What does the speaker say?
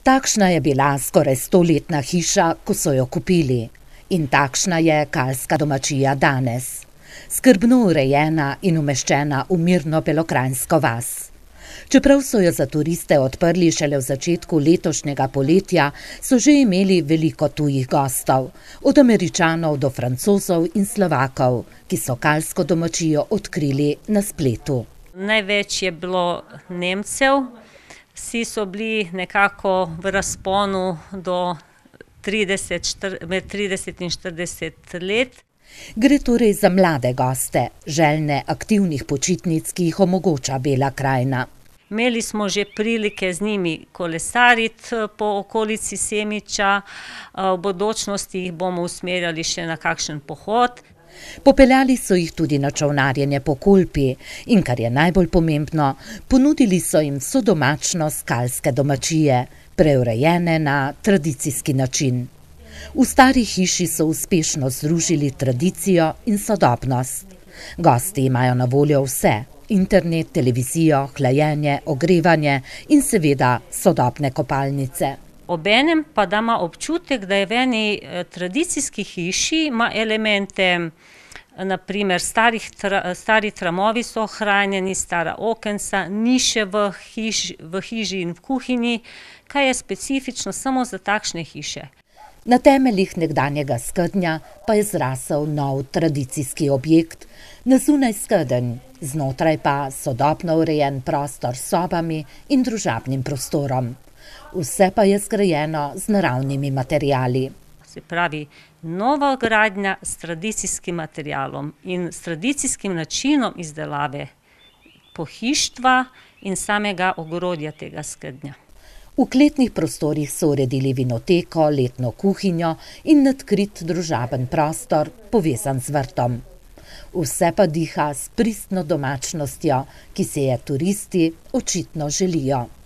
Takšna je bila skoraj 100-letna hiša, ko so jo kupili. In takšna je Kalska domačija danes. Skrbno urejena in umeščena v mirno belokranjsko vas. Čeprav so jo za turiste odprli šele v začetku letošnjega poletja, so že imeli veliko tujih gostov, od Američanov do Francozov in Slovakov, ki so Kalsko domačijo odkrili na spletu. Največ je bilo Nemcev, vsi so bili nekako v razponu do med 30 in 40 let. Gre torej za mlade goste, željne aktivnih počitnic, ki jih omogoča Bela krajina. Imeli smo že prilike z njimi kolesariti po okolici Semiča, v bodočnosti jih bomo usmerjali še na kakšen pohod. Popeljali so jih tudi na čolnarjenje po Kolpi in, kar je najbolj pomembno, ponudili so jim vso domačnost Kalske domačije, preurejene na tradicijski način. V stari hiši so uspešno združili tradicijo in sodobnost. Gosti imajo na voljo vse: internet, televizijo, hlajenje, ogrevanje in seveda sodobne kopalnice. Obenem pa da ima občutek, da je v eni tradicijski hiši, ima elemente, naprimer stari tramovi so ohranjeni, stara okenca, niše v hiši in v kuhinji, kaj je specifično samo za takšne hiše. Na temeljih nekdanjega skednja pa je zrasel nov tradicijski objekt, na zunaj skedenj, znotraj pa sodobno urejen prostor s sobami in družabnim prostorom. Vse pa je zgrajeno z naravnimi materiali. Se pravi, nova gradnja s tradicijskim materialom in s tradicijskim načinom izdelave pohištva in samega ogrodja tega skednja. V kletnih prostorih so uredili vinoteko, letno kuhinjo in nadkrit družaben prostor, povezan z vrtom. Vse pa diha s pristno domačnostjo, ki se je turisti očitno želijo.